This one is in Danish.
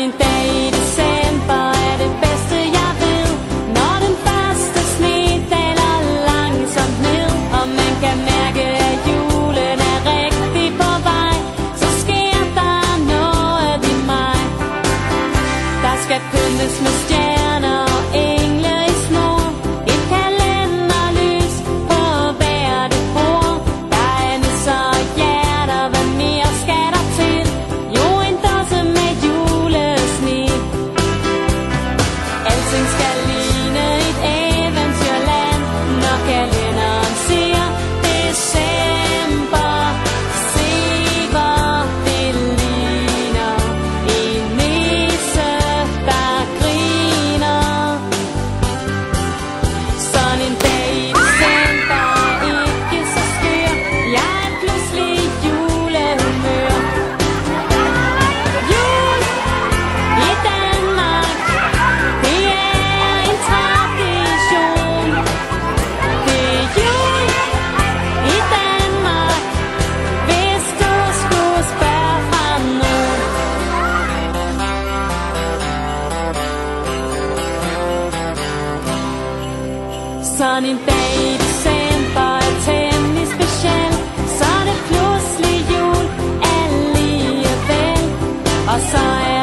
en dag i december er det bedste jeg ved, når den første sne daler langsomt ned, og man kan mærke at julen er rigtig på vej. Så sker der noget i mig. Der skal pyntes med stjerner og engle i snor, et kalenderlys på hvert et bord. Der er nisser og hjerter, hvad mere skal der til? Jo, en dåse med julesne. Alting skal ligne et eventyrland, når kalenderen siger december. Se hvor det ligner en nisse, der griner. Sådan en dag i december er ikke så skør. Jeg er pludselig i julehumør. Jul i Danmark, det er en tradition. Det er jul i Danmark, hvis du skulle spørge fra nogen. Sådan en dag i december er temmelig speciel. Så er det pludselig jul alligevel, og så er